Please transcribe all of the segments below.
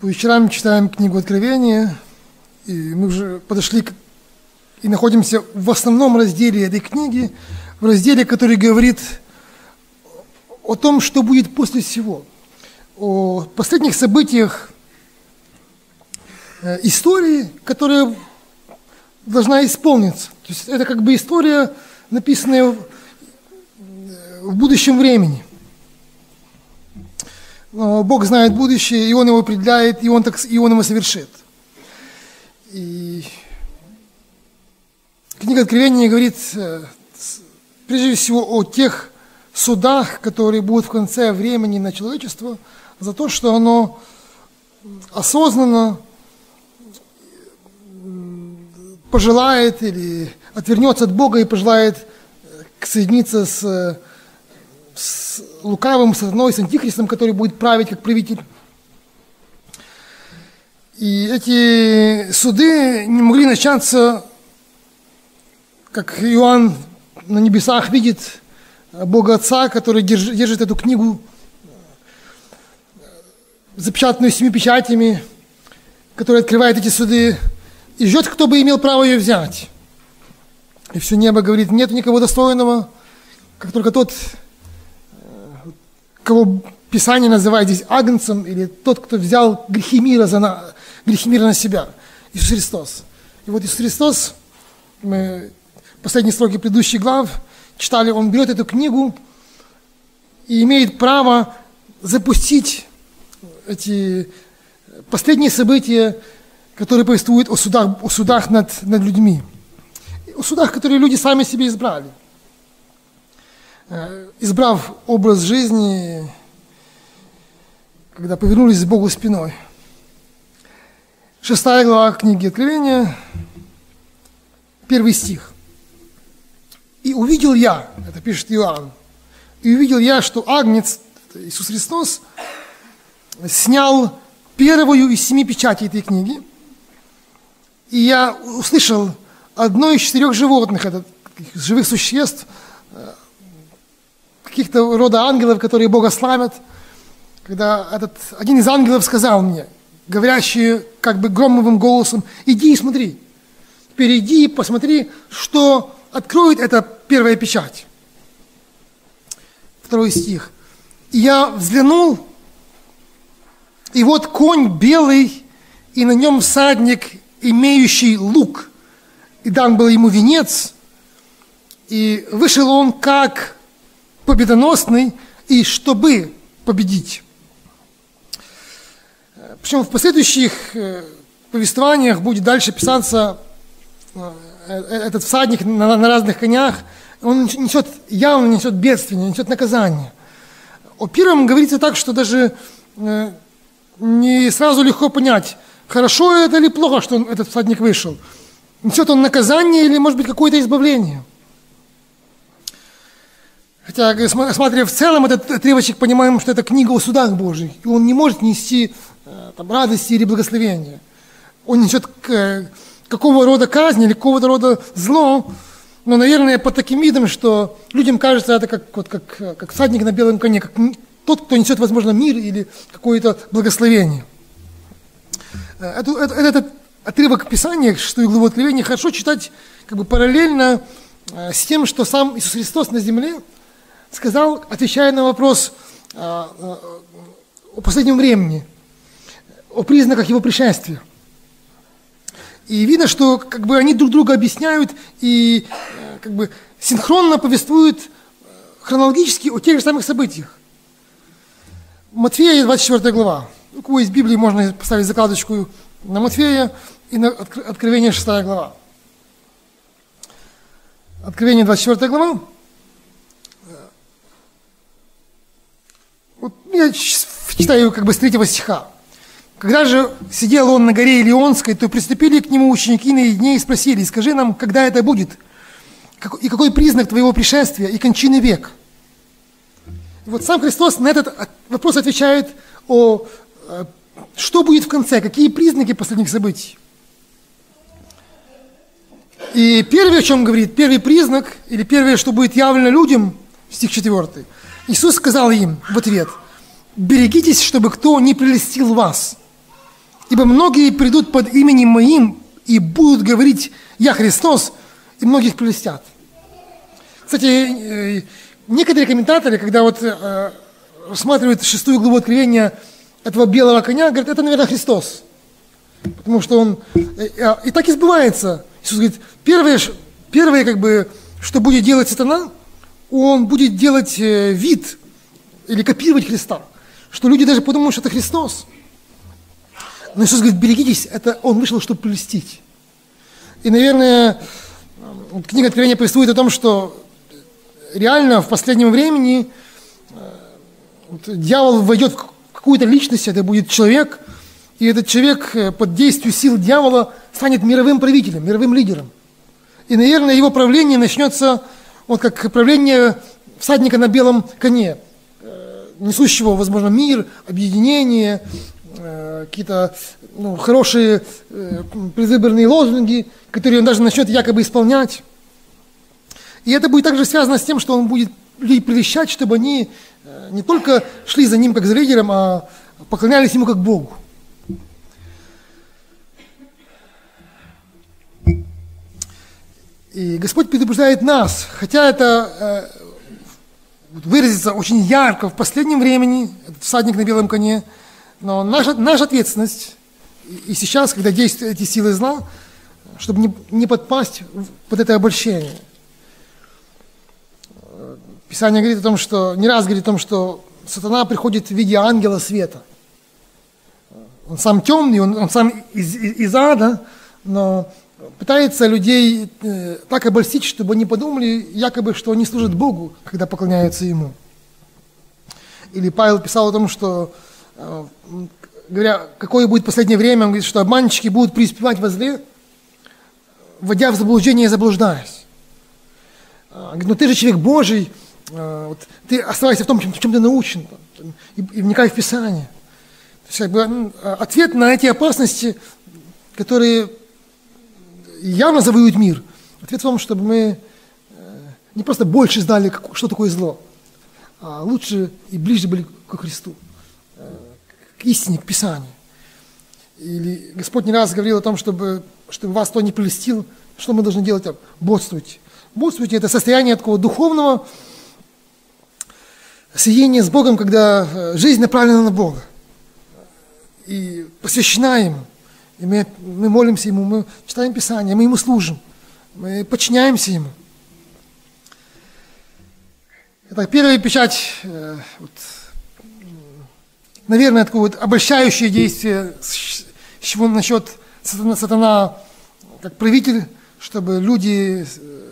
По вечерам читаем книгу Откровения, и мы уже подошли и находимся в основном разделе этой книги, в разделе, который говорит о том, что будет после всего, о последних событиях истории, которая должна исполниться. То есть это как бы история, написанная в будущем времени. Но Бог знает будущее, и Он его определяет, и Он его совершит. И книга Откровения говорит прежде всего о тех судах, которые будут в конце времени на человечество, за то, что оно осознанно пожелает или отвернется от Бога и пожелает соединиться с лукавым сатаной, с антихристом, который будет править как правитель. И эти суды не могли начаться, как Иоанн на небесах видит Бога Отца, который держит эту книгу, запечатанную 7 печатями, которая открывает эти суды, и ждет, кто бы имел право ее взять. И все небо говорит: нет никого достойного, как только тот, кого Писание называет здесь агнцем, или тот, кто взял грехи мира на себя, Иисус Христос. И вот Иисус Христос, мы последние строки предыдущих глав читали, Он берет эту книгу и имеет право запустить эти последние события, которые повествуют о судах над людьми, о судах, которые люди сами себе избрали. Избрав образ жизни, когда повернулись к Богу спиной. 6 глава книги Откровения, 1 стих. «И увидел я», это пишет Иоанн, «и увидел я, что Агнец, Иисус Христос, снял первую из 7 печатей этой книги, и я услышал одно из 4 животных, это живых существ, каких-то рода ангелов, которые Бога славят, когда один из ангелов сказал мне, говорящий как бы громовым голосом: иди и смотри, теперь иди и посмотри, что откроет эта первая печать. 2 стих. И я взглянул, и вот конь белый, и на нем всадник, имеющий лук, и дан был ему венец, и вышел он как победоносный, и чтобы победить. Причем в последующих повествованиях будет дальше писаться этот всадник на разных конях, он явно несет бедствие, несет наказание. О первом говорится так, что даже не сразу легко понять, хорошо это или плохо, что этот всадник вышел. Несет он наказание или, может быть, какое-то избавление. Хотя, смотря в целом этот отрывочек, понимаем, что это книга о судах Божьих, и он не может нести радости или благословения. Он несет какого рода казнь или какого-то рода зло, но, наверное, под таким видом, что людям кажется, это как всадник на белом коне, как тот, кто несет, возможно, мир или какое-то благословение. Этот отрывок Писания, 6 главу Откровения, хорошо читать как бы параллельно с тем, что сам Иисус Христос на земле сказал, отвечая на вопрос о последнем времени, о признаках Его пришествия. И видно, что как бы они друг друга объясняют и как бы синхронно повествуют хронологически о тех же самых событиях. Матфея, 24 глава. У кого есть Библия, можно поставить закладочку на Матфея и на Откровение, 6 глава. Откровение, 24 глава. Вот я читаю как бы с 3 стиха. «Когда же сидел он на горе Илионской, то приступили к нему ученики наедине и спросили: скажи нам, когда это будет, и какой признак твоего пришествия и кончины век?» И вот сам Христос на этот вопрос отвечает что будет в конце, какие признаки последних событий. И первое, о чем говорит, первый признак, или первое, что будет явлено людям, стих 4, Иисус сказал им в ответ: «Берегитесь, чтобы кто не прелестил вас, Ибо многие придут под именем Моим и будут говорить: «Я Христос», и многих прелестят. Кстати, некоторые комментаторы, когда рассматривают 6 главу Откровения этого белого коня, говорят: это, наверное, Христос. Потому что он... И так и сбывается. Иисус говорит, первое, что будет делать сатана, он будет делать вид или копировать Христа. Что люди даже подумают, что это Христос. Но Иисус говорит: берегитесь, это он вышел, чтобы прелестить. И, наверное, книга Откровения повествует о том, что реально в последнем времени дьявол войдет в какую-то личность, это будет человек, и этот человек под действием сил дьявола станет мировым правителем, мировым лидером. И, наверное, его правление начнется как правление всадника на белом коне, несущего, возможно, мир, объединение, какие-то хорошие предвыборные лозунги, которые он даже начнет якобы исполнять. И это будет также связано с тем, что он будет людей прельщать, чтобы они не только шли за ним как за лидером, а поклонялись ему как Богу. И Господь предупреждает нас, хотя это выразится очень ярко в последнем времени, этот всадник на белом коне, но наша ответственность и сейчас, когда действуют эти силы зла, чтобы не подпасть под это обольщение. Писание говорит о том, что, не раз говорит о том, что сатана приходит в виде ангела света. Он сам темный, он сам из ада, но пытается людей так обольстить, чтобы они подумали, якобы, что они служат Богу, когда поклоняются Ему. Или Павел писал о том, что, говоря, какое будет последнее время, он говорит, что обманщики будут преуспевать во зле, вводя в заблуждение и заблуждаясь. Говорит, но ты же человек Божий, ты оставайся в том, чем ты научен, и вникай в Писание. То есть, ответ на эти опасности, которые явно завоюют мир, ответ в том, чтобы мы не просто больше знали, что такое зло, а лучше и ближе были к Христу, к истине, к Писанию. Или Господь не раз говорил о том, чтобы вас кто не прельстил, что мы должны делать? Бодствуйте. Бодствуйте – это состояние такого духовного слияния с Богом, когда жизнь направлена на Бога и посвящена Ему. И мы молимся Ему, мы читаем Писание, мы Ему служим, мы подчиняемся Ему. Итак, первая печать, наверное, такое обольщающее действие, с чего насчет сатана как правитель, чтобы люди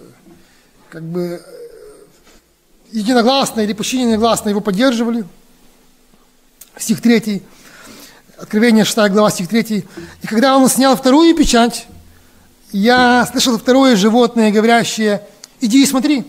единогласно или почти единогласно его поддерживали. Стих 3. Откровение 6 глава, стих 3. «И когда он снял вторую печать, я слышал второе животное, говорящее: иди и смотри.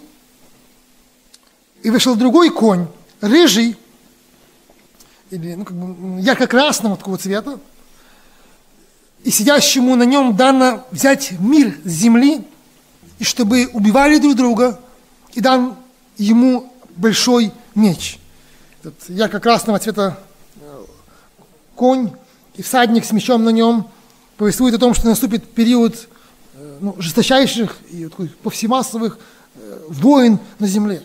И вышел другой конь, рыжий, или ярко-красного такого цвета, и сидящему на нем дано взять мир с земли, и чтобы убивали друг друга, и дан ему большой меч». Этот ярко-красного цвета конь и всадник с мечом на нем повествует о том, что наступит период жесточайших и повсемассовых войн на земле.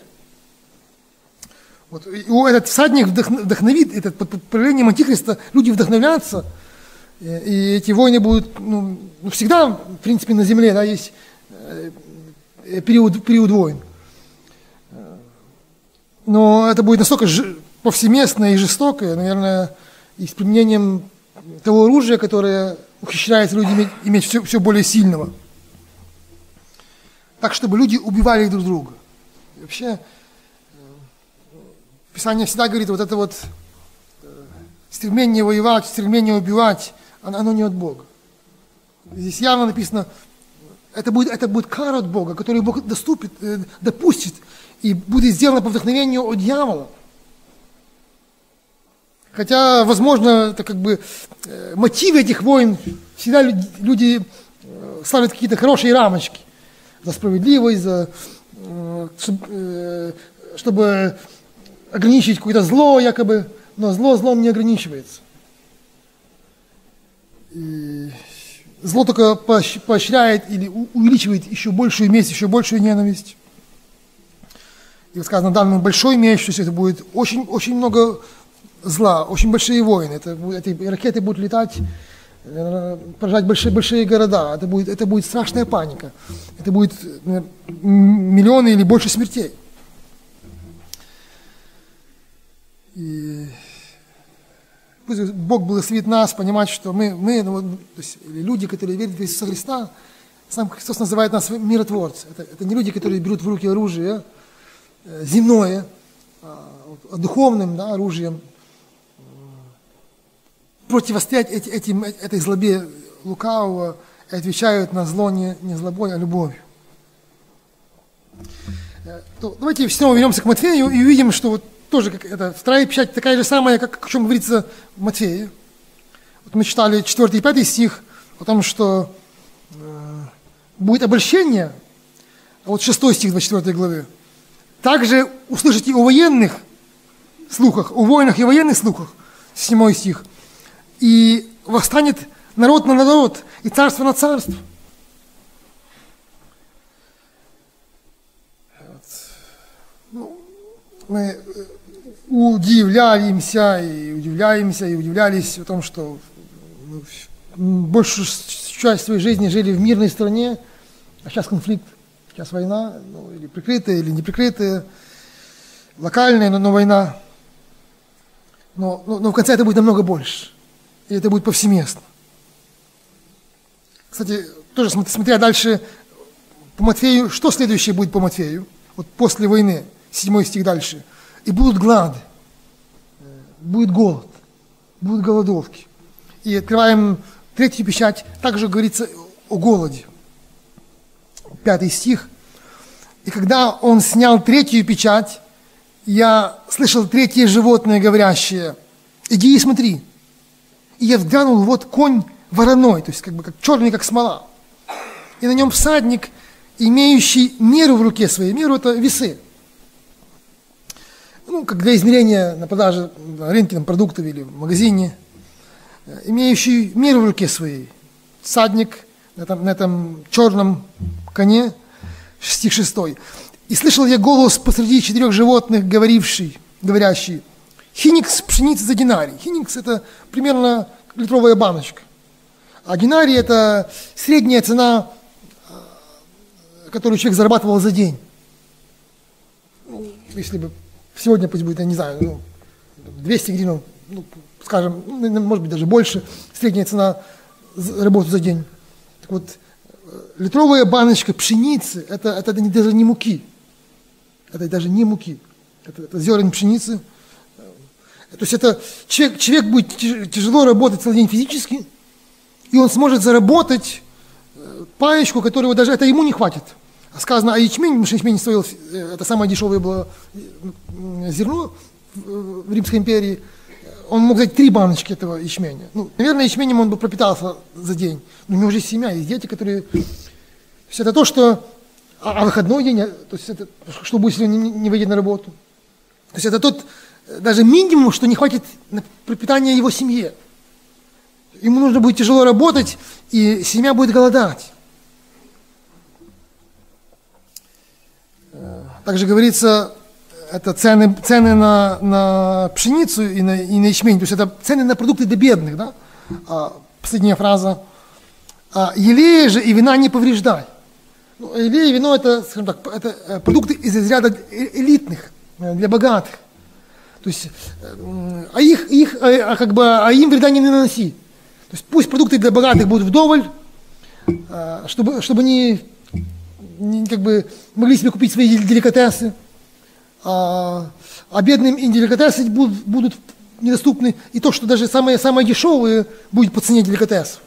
И этот всадник вдохновит, этот под правлением Антихриста люди вдохновятся, и эти войны будут, всегда, в принципе, на земле, да, есть период войн. Но это будет настолько повсеместное и жестокое, наверное, и с применением того оружия, которое ухищряется люди иметь все более сильного. Так, чтобы люди убивали друг друга. И вообще, Писание всегда говорит, это стремление воевать, стремление убивать, оно не от Бога. Здесь явно написано, это будет кара от Бога, которую Бог допустит, и будет сделано по вдохновению от дьявола. Хотя, возможно, это мотивы этих войн, всегда люди ставят какие-то хорошие рамочки за справедливость, чтобы ограничить какое-то зло якобы, но зло злом не ограничивается. И зло только поощряет или увеличивает еще большую месть, еще большую ненависть. И вот сказано, дан ему большой меч, то есть это будет очень, очень много зла, очень большие войны. Эти ракеты будут летать, поражать большие города. Это будет страшная паника. Это будет миллионы или больше смертей. И пусть Бог благословит нас понимать, что мы то есть, люди, которые верят в Иисуса Христа, сам Христос называет нас миротворцы. Это не люди, которые берут в руки оружие земное, духовным, да, оружием, противостоять этой злобе лукавого и отвечают на зло не злобой, а любовью. Давайте снова вернемся к Матфею и увидим, что вот тоже вторая печать такая же самая, как о чем говорится в Матфее. Вот мы читали 4 и 5 стих о том, что будет обольщение, а вот 6 стих 24 главы. Также услышите о военных слухах, о войнах и военных слухах, 7 стих. И восстанет народ на народ, и царство на царство. Мы удивляемся и удивлялись о том, что большую часть своей жизни жили в мирной стране, а сейчас конфликт, сейчас война, или прикрытая, или неприкрытая, локальная, но война. Но в конце это будет намного больше, и это будет повсеместно. Кстати, тоже смотря дальше по Матфею, что следующее будет по Матфею, вот после войны, 7 стих дальше. И будут глады, будет голод, будут голодовки. И открываем 3 печать, также говорится о голоде. 5 стих. И когда он снял 3 печать, я слышал 3 животное, говорящее: иди и смотри. И я взглянул, вот конь вороной, то есть как черный, как смола. И на нем всадник, имеющий меру в руке своей. Меру — это весы. Как для измерения на продаже на рынке продуктов или в магазине, имеющий меру в руке своей. Всадник на этом черном коне, стих 6. И слышал я голос посреди 4 животных, говорящий: хиникс пшеницы за динарий. Хиникс — это примерно литровая баночка. А динарий — это средняя цена, которую человек зарабатывал за день. Если бы сегодня, пусть будет, я не знаю, 200 гривен, скажем, может быть, даже больше, средняя цена работы за день. Так вот, литровая баночка пшеницы – это даже не муки. Это даже не муки. Это зерен пшеницы. То есть это человек будет тяжело работать целый день физически, и он сможет заработать паечку, которого даже это ему не хватит. Сказано о ячмени, потому что ячмень стоил, это самое дешевое было зерно в Римской империи. Он мог взять 3 баночки этого ячменя. Наверное, ячменем он бы пропитался за день. Но у него же семья, есть дети, которые... То есть это то, что... А выходной день, то есть это что будет, если он не выйдет на работу? То есть это тот даже минимум, что не хватит на пропитание его семье. Ему нужно будет тяжело работать, и семья будет голодать. Также говорится, это цены на пшеницу и на ячмень, то есть это цены на продукты для бедных, да? Последняя фраза. Елея же и вина не повреждай. Елея и вино — это, скажем так, это продукты из разряда элитных, для богатых. То есть, им вреда не наноси. То есть пусть продукты для богатых будут вдоволь, чтобы они могли себе купить свои деликатесы, а бедным и деликатесы будут недоступны, и то, что даже самые дешевые будет по цене деликатесов.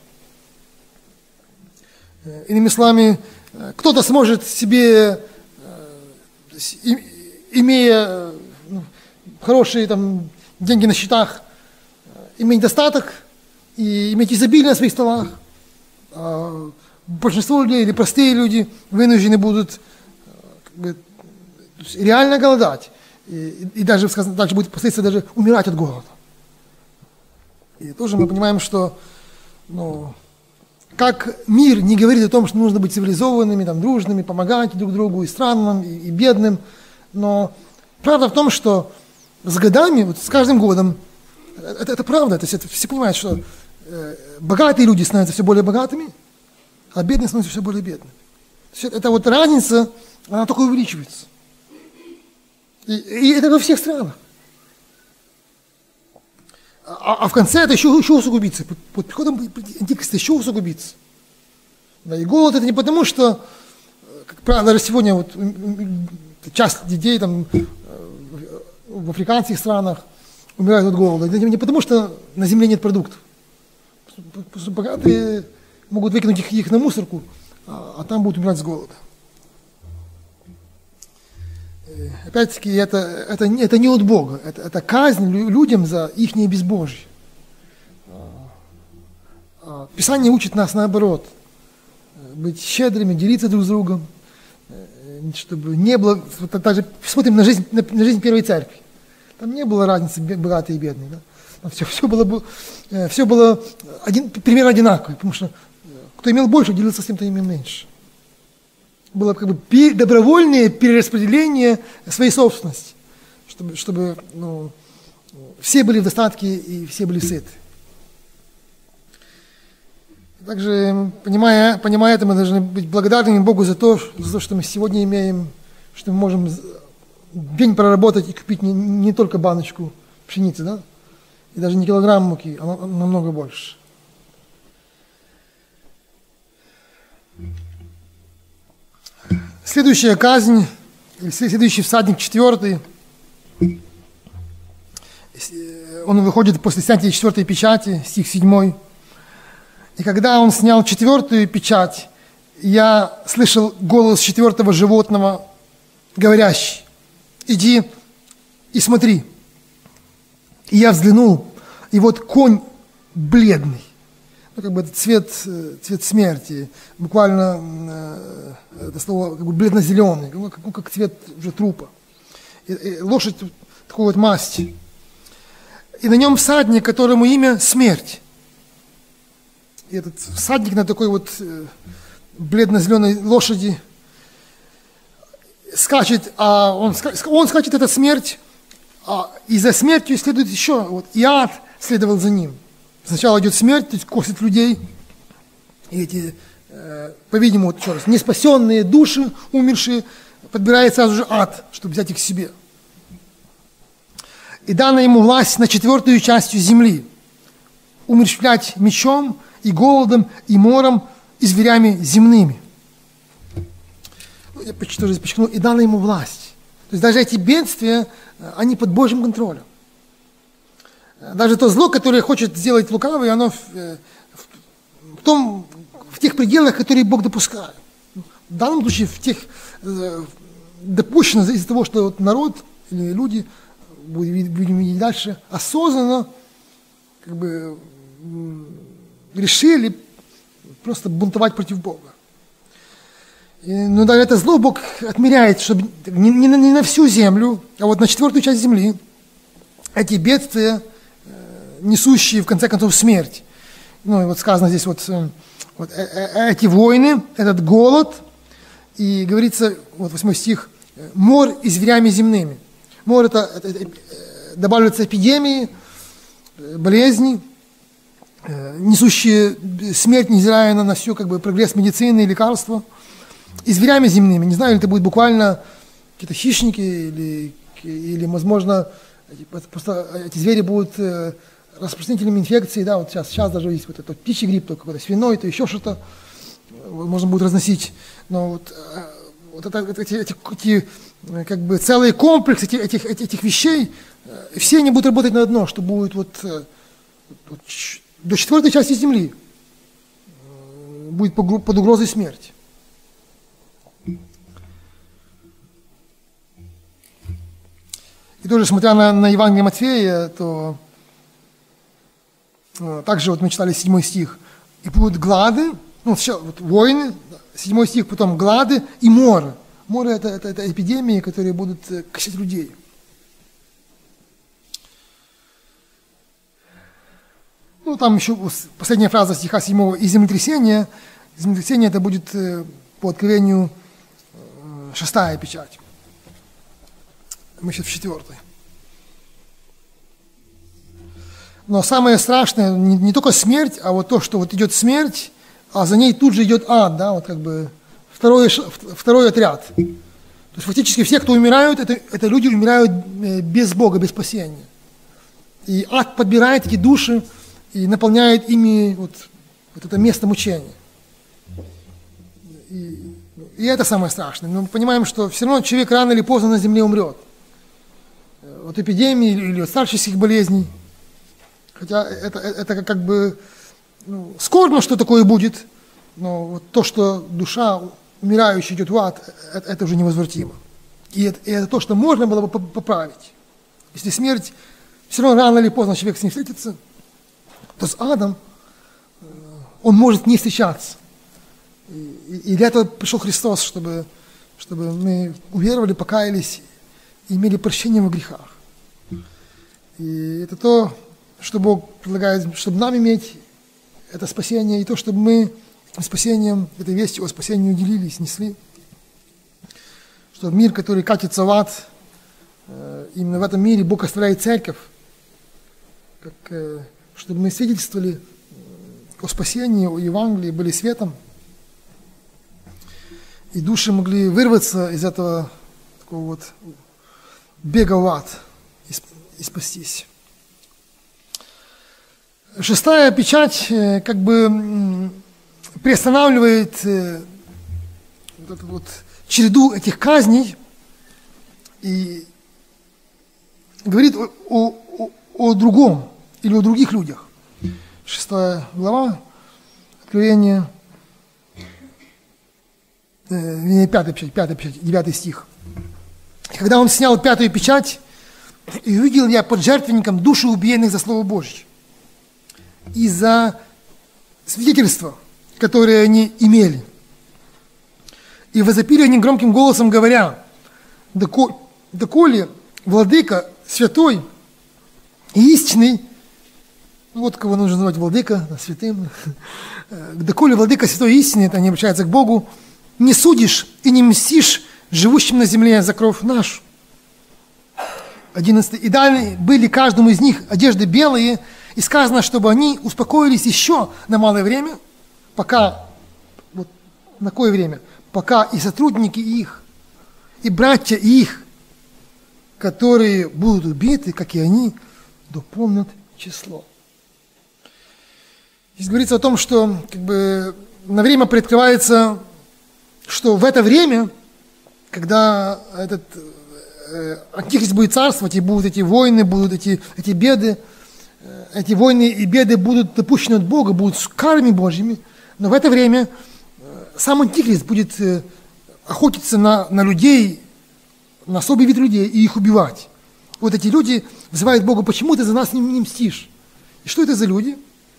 Иными словами, кто-то сможет себе, имея хорошие деньги на счетах, иметь достаток и иметь изобилие на своих столах. Большинство людей или простые люди вынуждены будут реально голодать. И даже, будет последствия даже умирать от голода. И тоже мы понимаем, что ну, как мир не говорит о том, что нужно быть цивилизованными, там, дружными, помогать друг другу, и странным, и бедным, но правда в том, что с годами, вот с каждым годом, это правда, то есть это все понимают, что богатые люди становятся все более богатыми, а бедные становятся все более бедными. Это вот разница, она только увеличивается. И это во всех странах. А в конце это еще усугубится. Под приходом Антихриста еще усугубится. Да, и голод это не потому, что, как правило, даже сегодня вот, часть детей там, в африканских странах умирают от голода. Это не потому, что на земле нет продуктов. Потому что богатые могут выкинуть их на мусорку, а там будут умирать с голода. Опять-таки, это не от Бога, это казнь людям за их безбожие. Писание учит нас наоборот, быть щедрыми, делиться друг с другом, чтобы не было, даже смотрим на жизнь первой церкви, там не было разницы богатый и бедный, да? Все было примерно одинаково, потому что кто имел больше, делился с тем, кто имел меньше. Было как бы добровольное перераспределение своей собственности, чтобы все были в достатке и все были сыты. Также, понимая это, мы должны быть благодарными Богу за то, что мы сегодня имеем, что мы можем день проработать и купить не только баночку пшеницы, да? И даже не килограмм муки, а намного больше. Следующая казнь, следующий всадник, 4, он выходит после снятия 4 печати, стих 7. «И когда он снял 4 печать, я слышал голос 4 животного, говорящий: иди и смотри. И я взглянул, и вот конь бледный». Как бы это цвет смерти, буквально это слово как бы бледно-зеленый, как цвет уже трупа. И лошадь такой вот масти. И на нем всадник, которому имя Смерть. И этот всадник на такой вот бледно-зеленой лошади скачет, а он скачет, это смерть, и за смертью следует еще, вот, и ад следовал за ним. Сначала идет смерть, то есть косит людей, и эти, по-видимому, еще раз, неспасенные души, умершие, подбирает сразу же ад, чтобы взять их к себе. И дана ему власть над 4 частью земли, умерщвлять мечом, и голодом, и мором, и зверями земными. Я тоже подчеркну, и дана ему власть. То есть даже эти бедствия, они под Божьим контролем. Даже то зло, которое хочет сделать лукавый, оно в тех пределах, которые Бог допускает. В данном случае в тех допущено из-за того, что вот народ или люди, будем видеть дальше, осознанно как бы решили просто бунтовать против Бога. Но даже это зло Бог отмеряет, чтобы не на всю землю, а вот на 4 часть земли эти бедствия, несущие в конце концов смерть. Ну и вот сказано здесь вот эти войны, этот голод, и говорится, вот 8 стих, мор и зверями земными. Мор это добавляются эпидемии, болезни, несущие смерть, невзирая на все как бы прогресс медицины и лекарства. И зверями земными. Не знаю, или это будет буквально какие-то хищники, или возможно, просто эти звери будут распространителями инфекции, да, вот сейчас даже есть вот этот птичий грипп, то какой-то свиной, то еще что-то, можно будет разносить. Но вот эти как бы целый комплекс этих вещей, все они будут работать на одно, что будет вот до 4 части земли будет под угрозой смерти. И тоже, смотря на Евангелие Матфея, то также вот мы читали 7 стих. И будут глады, вот войны, 7 стих, потом глады и моры. Моры это эпидемии, которые будут косить людей. Ну, там еще последняя фраза стиха 7 и землетрясение. Землетрясение это будет по Откровению 6-я печать. Мы сейчас в 4-й. Но самое страшное не только смерть, а вот то, что вот идет смерть, а за ней тут же идет ад, да, вот как бы второй отряд. То есть фактически все, кто умирают, это люди умирают без Бога, без спасения. И ад подбирает эти души и наполняет ими вот это место мучения. И это самое страшное. Но мы понимаем, что все равно человек рано или поздно на земле умрет. От эпидемии или от старческих болезней. Хотя это как бы скорбно, что такое будет, но вот то, что душа умирающая идет в ад, это уже невозвратимо. И это то, что можно было бы поправить. Если смерть, все равно рано или поздно человек с ней встретится, то с адом он может не встречаться. И для этого пришел Христос, чтобы мы уверовали, покаялись и имели прощение во грехах. И это то, что Бог предлагает, чтобы нам иметь это спасение, и то, чтобы мы спасением, этой вестью о спасении уделились, несли. Что мир, который катится в ад, именно в этом мире Бог оставляет церковь, чтобы мы свидетельствовали о спасении, о Евангелии, были светом, и души могли вырваться из этого такого вот бега в ад и спастись. 6-я печать как бы приостанавливает вот эту вот череду этих казней и говорит о другом или о других людях. 6 глава, Откровение, 5 печать, 9 стих. И когда он снял 5-ю печать, и увидел я под жертвенником души убиенных за Слово Божье и за свидетельство, которое они имели. И возопили они громким голосом, говоря: доколе владыка святой и истинный, вот кого нужно называть владыка, святым, доколе владыка святой и истинный, это они обращаются к Богу, не судишь и не мстишь живущим на земле за кровь нашу. 11. И дали были каждому из них одежды белые, и сказано, чтобы они успокоились еще на малое время, пока, вот на какое время? Пока и сотрудники их, и братья их, которые будут убиты, как и они, дополнят число. Здесь говорится о том, что как бы на время приоткрывается, что в это время, когда этот Антихрист будет царствовать, и будут эти войны, будут эти беды, эти войны и беды будут допущены от Бога, будут с карами Божьими, но в это время сам Антихрист будет охотиться на людей, на особый вид людей и их убивать. Вот эти люди вызывают Бога: почему ты за нас не мстишь? И что это за люди?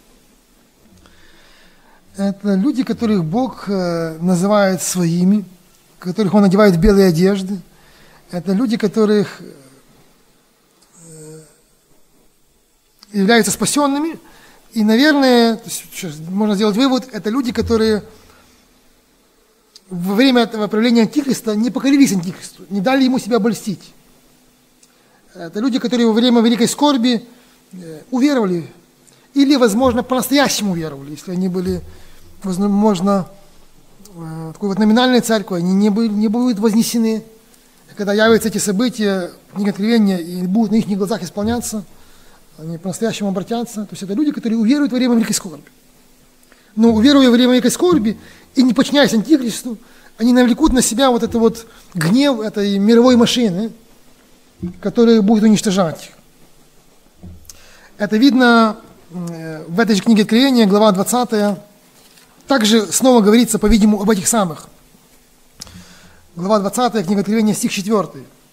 Это люди, которых Бог называет своими, которых Он одевает в белые одежды. Это люди, которых являются спасенными. И, наверное, сейчас можно сделать вывод, это люди, которые во время этого правления Антихриста не покорились Антихристу, не дали ему себя обольстить. Это люди, которые во время великой скорби уверовали, или, возможно, по-настоящему уверовали, если они были, возможно, такой вот номинальной церковью, они не будут вознесены. Когда явятся эти события, книга Откровения, и будут на их глазах исполняться, они по-настоящему обратятся. То есть это люди, которые уверуют во время великой скорби. Но уверуя во время великой скорби и не подчиняясь Антихристу, они навлекут на себя вот это вот гнев этой мировой машины, которая будет уничтожать их. Это видно в этой же книге Откровения, глава 20. Также снова говорится, по-видимому, об этих самых. Глава 20, книга Откровения, стих 4.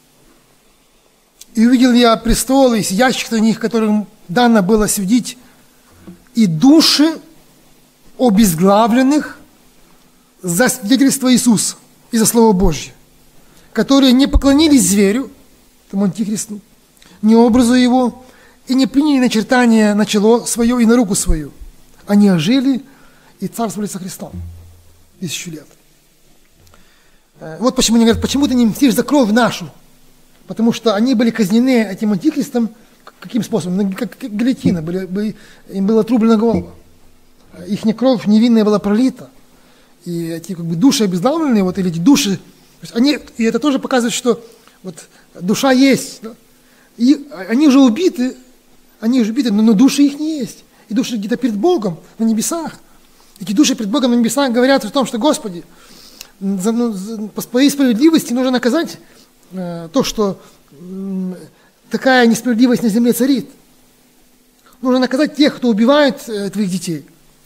«И увидел я престолы, и сидящих на них, которым дано было судить, и души обезглавленных за свидетельство Иисуса и за Слово Божье, которые не поклонились зверю, тому Антихристу, ни образу его, и не приняли начертание на чело свое и на руку свою. Они ожили и царствовали со Христом 1000 лет. Вот почему они говорят, почему ты не мстишь за кровь нашу? Потому что они были казнены этим антихристом. Каким способом? Как гильотина, им была отрублена голова. Их кровь невинная была пролита. И эти души обезглавленные, или эти души, и это тоже показывает, что душа есть. Да? И они уже убиты, но души их не есть. И души где-то перед Богом на небесах. Эти души перед Богом на небесах говорят о том, что, Господи, по своей справедливости нужно наказать то, что такая несправедливость на земле царит. Нужно наказать тех, кто убивает твоих детей.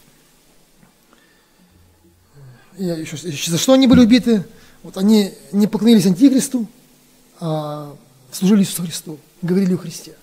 За что они были убиты? Они не поклонились Антихристу, а служили Иисусу Христу, говорили о Христе.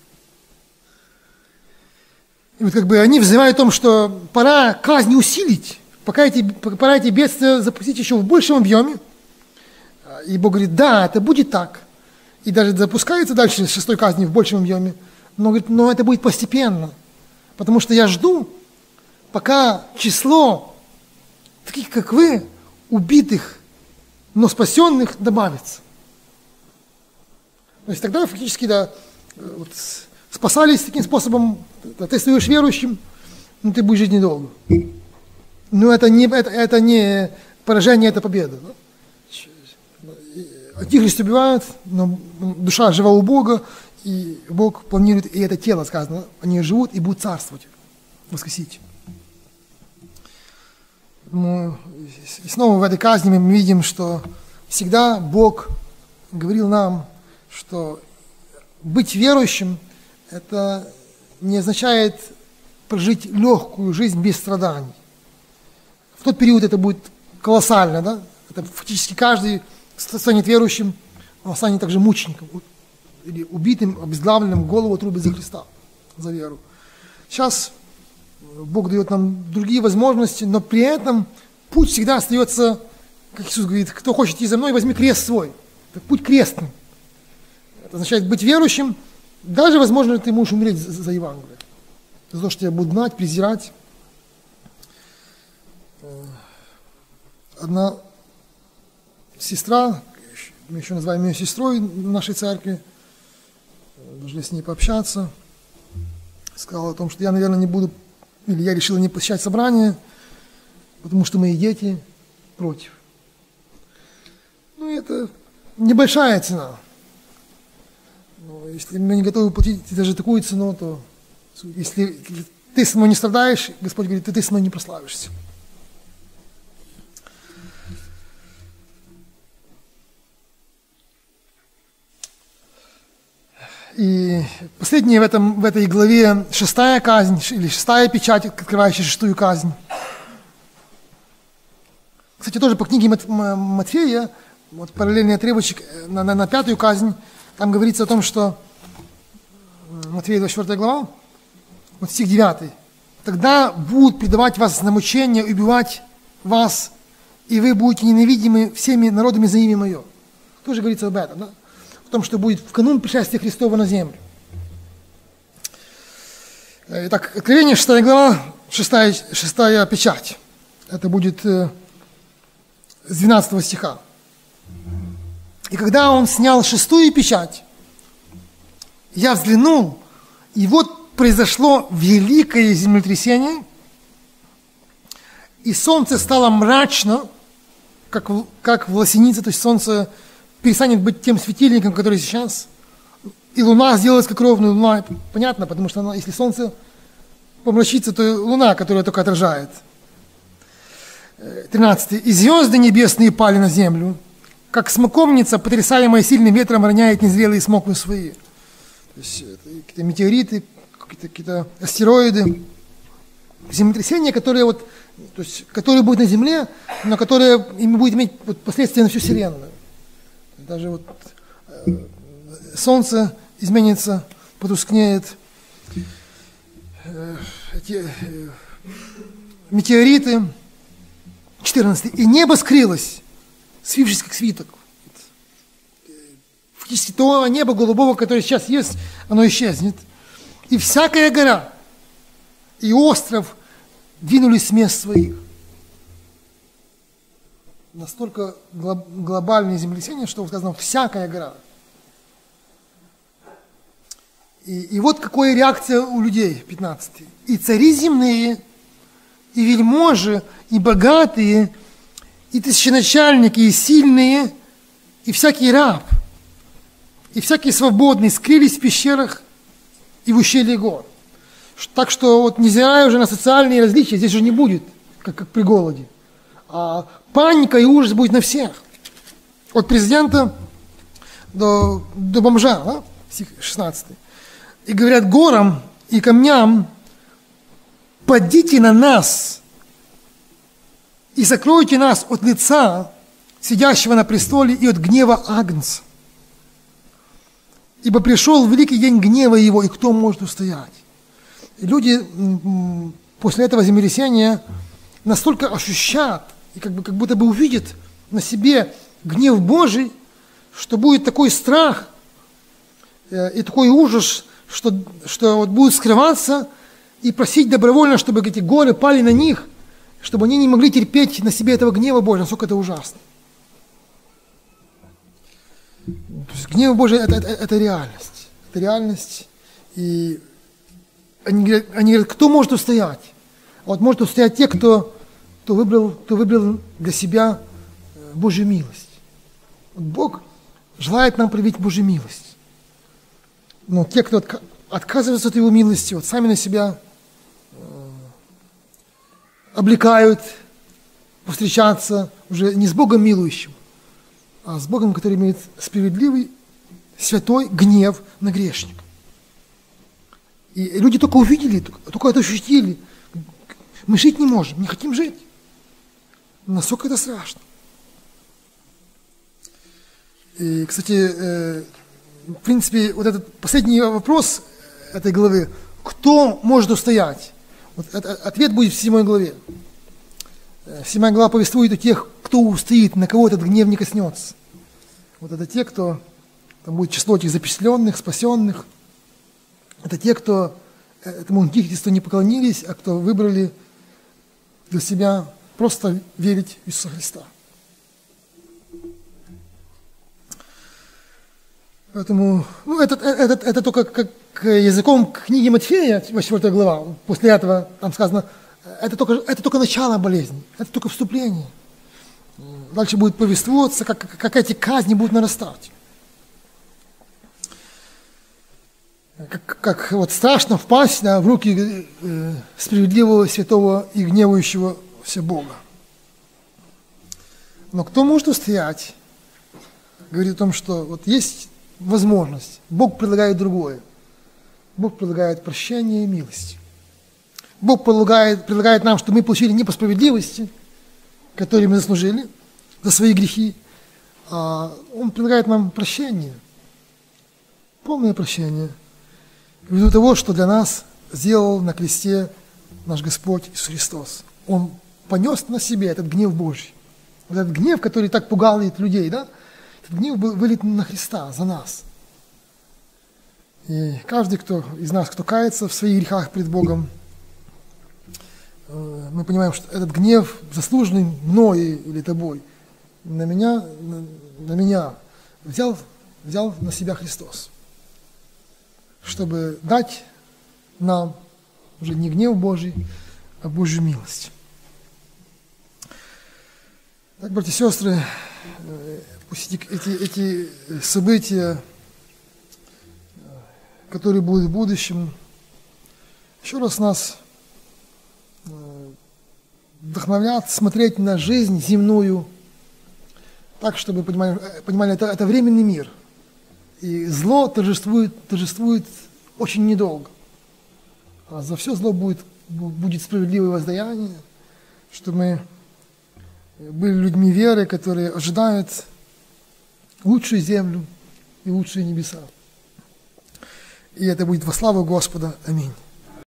И они взывают о том, что пора казни усилить, пора эти бедствия запустить еще в большем объеме. И Бог говорит, да, это будет так. И даже запускается дальше 6-й казни в большем объеме. Но говорит, но это будет постепенно. Потому что я жду, пока число таких, как вы, убитых, но спасенных добавится. То есть тогда фактически, спасались таким способом, ты становишься верующим, но ты будешь жить недолго. Но это не поражение, это победа. Да? Антихрист убивают, но душа жива у Бога, и Бог планирует, и это тело, сказано, они живут и будут царствовать, воскресить. И снова в этой казни мы видим, что всегда Бог говорил нам, что быть верующим, это не означает прожить легкую жизнь без страданий. В тот период это будет колоссально, да? Это фактически каждый станет верующим, он станет также мучеником, или убитым, обезглавленным, голову отрубит за Христа, за веру. Сейчас Бог дает нам другие возможности, но при этом путь всегда остается, как Иисус говорит, кто хочет идти за мной, возьми крест свой. Это путь крестный. Это означает быть верующим, даже, возможно, ты можешь умереть за Евангелие. За то, что тебя будут гнать, презирать. Одна сестра, мы еще называем ее сестрой в нашей церкви, должны с ней пообщаться, сказала о том, что я, наверное, не буду, или я решила не посещать собрание, потому что мои дети против. Это небольшая цена. Но если мы не готовы платить даже такую цену, то если ты со мной не страдаешь, Господь говорит, ты со мной не прославишься. И последняя в этой главе 6-я казнь, или 6-я печать, открывающая 6-ю казнь. Кстати, тоже по книге Матфея, параллельный отрывочек на 5-ю казнь, там говорится о том, что Матфея 24 глава, стих 9. «Тогда будут предавать вас на мучение, убивать вас, и вы будете ненавидимы всеми народами за имя Мое». Тоже говорится об этом, да? О том, что будет в канун пришествия Христова на землю. Итак, Откровение 6 глава, 6-я печать. Это будет с 12 стиха. «И когда он снял 6-ю печать, я взглянул, и вот произошло великое землетрясение, и солнце стало мрачно, как в лосенице, то есть солнце перестанет быть тем светильником, который сейчас, и луна сделалась как ровная луна». Понятно, потому что если солнце помрачится, то луна, которая только отражает. 13. «И звезды небесные пали на землю, как смоковница, потрясаемая сильным ветром, роняет незрелые смоквы свои». То есть какие-то метеориты, какие-то астероиды, землетрясения, которые будут на Земле, но которые будет иметь последствия на всю Вселенную. Даже Солнце изменится, потускнеет, метеориты. 14. «И небо скрылось, свившись как свиток». Фактически то небо голубого, которое сейчас есть, оно исчезнет. и всякая гора, и остров двинулись с мест своих. Настолько глобальное землетрясение, что сказано «всякая гора». И вот какая реакция у людей, 15. «И цари земные, и вельможи, и богатые, и тысяченачальники, и сильные, и всякий раб, и всякий свободный скрылись в пещерах и в ущелье гор». Так что вот невзирая уже на социальные различия, здесь же не будет, как при голоде. А паника и ужас будет на всех. От президента до бомжа, да? Стих 16. «И говорят горам и камням, падите на нас и закройте нас от лица сидящего на престоле и от гнева Агнца. Ибо пришел великий день гнева его, и кто может устоять?» И люди после этого землетрясения настолько ощущают, и как будто бы увидят на себе гнев Божий, что будет такой страх и такой ужас, что вот будут скрываться и просить добровольно, чтобы эти горы пали на них, чтобы они не могли терпеть на себе этого гнева Божьего, насколько это ужасно. То есть гнев Божий – это реальность. Это реальность. И они говорят, кто может устоять? Вот может устоять те, кто выбрал для себя Божью милость. Вот Бог желает нам проявить Божью милость. Но те, кто отказываются от Его милости, вот сами на себя облекают повстречаться уже не с Богом милующим, а с Богом, который имеет справедливый, святой гнев на грешника. И люди только увидели, только это ощутили. Мы жить не можем, не хотим жить. Насколько это страшно. И, кстати, в принципе, вот этот последний вопрос этой главы, кто может устоять? Вот ответ будет в 7 главе. 7 глава повествует о тех, кто устоит, на кого этот гнев не коснется. Вот это те, кто, там будет число этих запечатленных, спасенных. Это те, кто этому антихристу не поклонились, а кто выбрали для себя просто верить в Иисуса Христа. Поэтому, это только как языком книги Матфея, 4 глава. После этого там сказано, это только начало болезни, это только вступление. Дальше будет повествоваться, как эти казни будут нарастать. Как вот страшно впасть в руки справедливого, святого и гневающегося Бога. Но кто может устоять? Говорит о том, что вот есть возможность. Бог предлагает другое. Бог предлагает прощение и милость. Бог предлагает нам, чтобы мы получили не по справедливости, которые мы заслужили за свои грехи, а Он предлагает нам прощение, полное прощение, ввиду того, что для нас сделал на кресте наш Господь Иисус Христос. Он понес на себе этот гнев Божий. Вот этот гнев, который так пугал людей, да? Этот гнев был вылит на Христа за нас. И каждый из нас, кто кается в своих грехах пред Богом, мы понимаем, что этот гнев, заслуженный мною или тобой, на меня взял на себя Христос, чтобы дать нам уже не гнев Божий, а Божью милость. Так, братья и сестры, пусть эти события, которые будут в будущем, еще раз нас вдохновлят смотреть на жизнь земную так, чтобы понимали, это временный мир. И зло торжествует очень недолго. А за все зло будет справедливое воздаяние, что мы были людьми веры, которые ожидают лучшую землю и лучшие небеса. И это будет во славу Господа. Аминь.